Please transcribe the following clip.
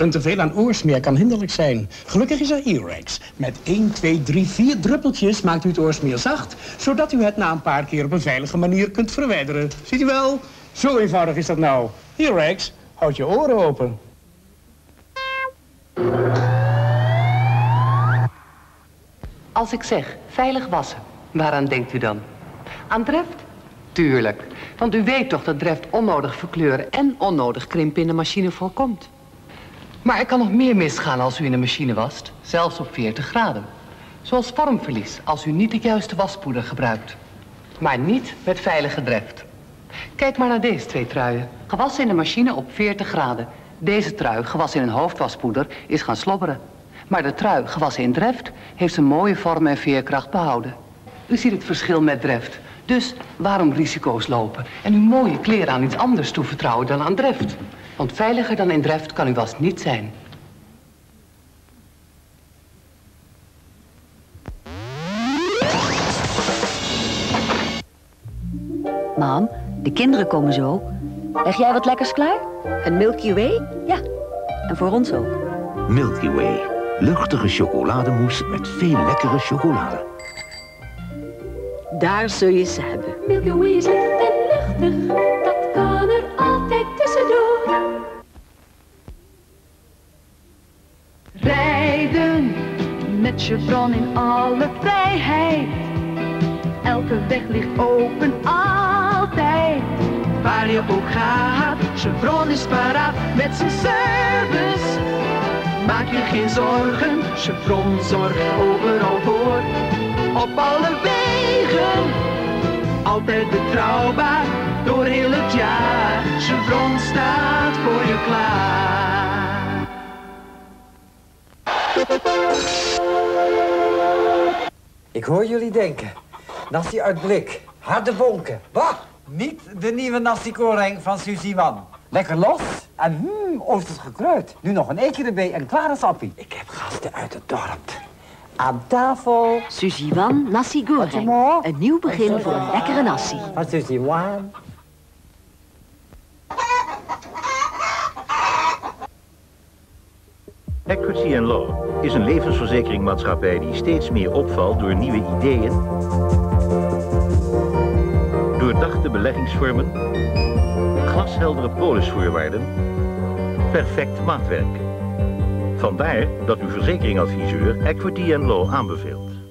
Een teveel aan oorsmeer kan hinderlijk zijn. Gelukkig is er E-Rex. Met 1, 2, 3, 4 druppeltjes maakt u het oorsmeer zacht, zodat u het na een paar keer op een veilige manier kunt verwijderen. Ziet u wel? Zo eenvoudig is dat nou. E-Rex, houd je oren open. Als ik zeg veilig wassen, waaraan denkt u dan? Aan Dreft? Tuurlijk. Want u weet toch dat Dreft onnodig verkleuren en onnodig krimpen in de machine voorkomt. Maar er kan nog meer misgaan als u in de machine wast, zelfs op 40 graden. Zoals vormverlies als u niet de juiste waspoeder gebruikt. Maar niet met veilige Dreft. Kijk maar naar deze 2 truien. Gewassen in de machine op 40 graden. Deze trui, gewassen in een hoofdwaspoeder, is gaan slobberen. Maar de trui, gewassen in Dreft, heeft zijn mooie vorm en veerkracht behouden. U ziet het verschil met Dreft. Dus waarom risico's lopen en uw mooie kleren aan iets anders toevertrouwen dan aan Dreft? Want veiliger dan in Dreft kan uw was niet zijn. Mam, de kinderen komen zo. Leg jij wat lekkers klaar? Een Milky Way? Ja, en voor ons ook. Milky Way. Luchtige chocolademousse met veel lekkere chocolade. Daar zul je ze hebben. Milky Way is licht en luchtig, dat kan er altijd tussendoor. Rijden met Chevron in alle vrijheid. Elke weg ligt open altijd. Waar je ook gaat, Chevron is paraat met zijn service. Maak je geen zorgen, Chevron zorgt overal voor. Op alle wegen, altijd betrouwbaar, door heel het jaar. Chevron staat voor je klaar. Ik hoor jullie denken. Nasi uit blik, harde bonken. Bah, niet de nieuwe nasi goreng van Suzy Wan. Lekker los en oosters gekruid. Nu nog een eetje erbij en klaar is appie. Ik heb gasten uit het dorp. Aan tafel. Suzy Wan Nasi Goreng. Een nieuw begin voor een lekkere nasi. Van Suzy Wan. Equity Law is een levensverzekeringmaatschappij die steeds meer opvalt door nieuwe ideeën, doordachte beleggingsvormen, glasheldere polisvoorwaarden, perfect maatwerk. Vandaar dat uw verzekeringadviseur Equity Law aanbeveelt.